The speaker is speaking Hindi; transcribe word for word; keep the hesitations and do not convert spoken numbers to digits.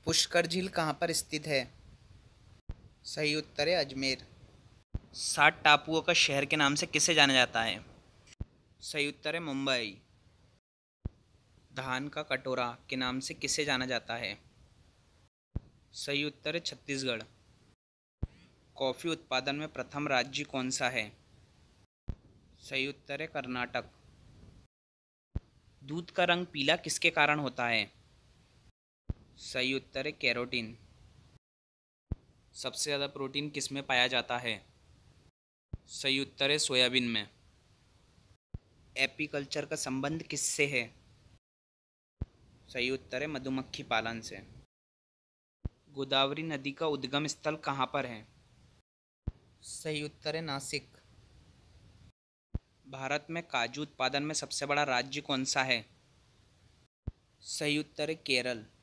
पुष्कर झील कहाँ पर स्थित है? सही उत्तर है अजमेर। सात टापुओं का शहर के नाम से किसे जाना जाता है? सही उत्तर है मुंबई। धान का कटोरा के नाम से किसे जाना जाता है? सही उत्तर है छत्तीसगढ़। कॉफी उत्पादन में प्रथम राज्य कौन सा है? सही उत्तर है कर्नाटक। दूध का रंग पीला किसके कारण होता है? सही उत्तर है कैरोटीन। सबसे ज़्यादा प्रोटीन किस में पाया जाता है? सही उत्तर है सोयाबीन में। एपीकल्चर का संबंध किससे है? सही उत्तर है मधुमक्खी पालन से। गोदावरी नदी का उद्गम स्थल कहाँ पर है? सही उत्तर है नासिक। भारत में काजू उत्पादन में सबसे बड़ा राज्य कौन सा है? सही उत्तर है केरल।